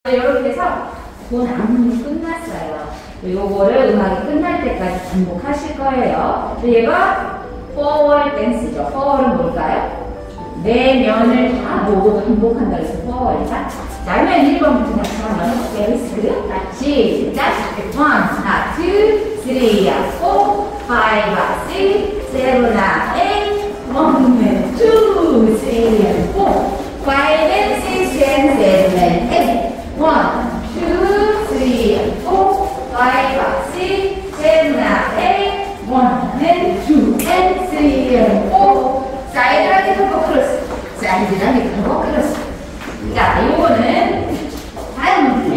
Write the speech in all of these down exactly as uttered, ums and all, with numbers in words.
이렇게 해서 본 안무는 끝났어요. 요거를 음악이 끝날 때까지 반복하실 거예요. 얘가 forward dance죠. forward은 뭘까요? 네 면을 다 모두 반복한다고 해서 forward이다. 자, 그러면 일 번부터 다시 한번 해볼게요. 리스크. 같이 시작. 하나, two, three, four, five, six, seven, eight, one, two, three, four, five, and six, and seven, and eight. one, two, three, four, five, six, seven, eight, one, and two, and three, and four. 사이드라게 커버 크로스. 사이드라게 커버 크로스. 자, 요거는 다음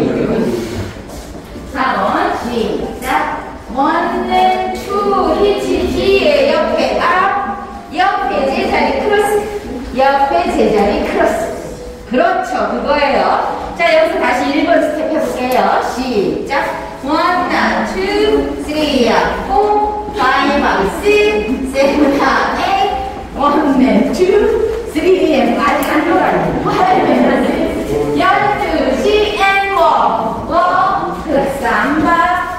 사 번 시작. one and two 히치 뒤에 옆에 앞 옆에 제자리 크로스 옆에 제자리 크로스. 그렇죠, 그거예요. 자, 여기서 다시 일 번 스텝 해볼게요. 시작. one, two, three, four, five, six, seven, eight, one, two, three, 아직 안 돌아요. five, six, 열두 시, and one, one, 플러스 삼바,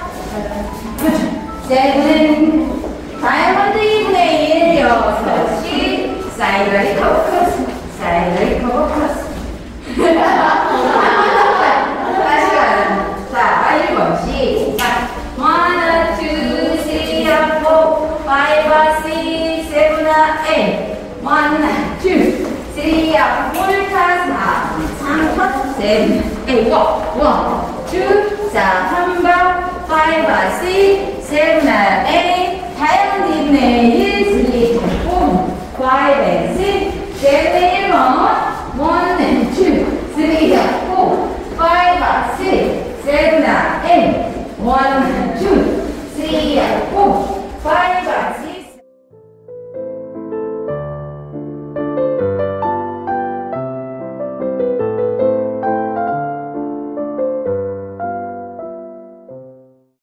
seven, 다이아몬드 이분의 일, 여섯 시, 사이드 커버 크로스, 사이드 커버 크로스. 다시 가요. 자, 일 번 시작. one, two, three, four, five, six, seven, eight. one, two, three, four, five, 삼, seven, eight. one, two, 자, 삼 번, five, six, seven, eight. 다이아몬드 이분의 일, three, four, five, six, seven, one, one.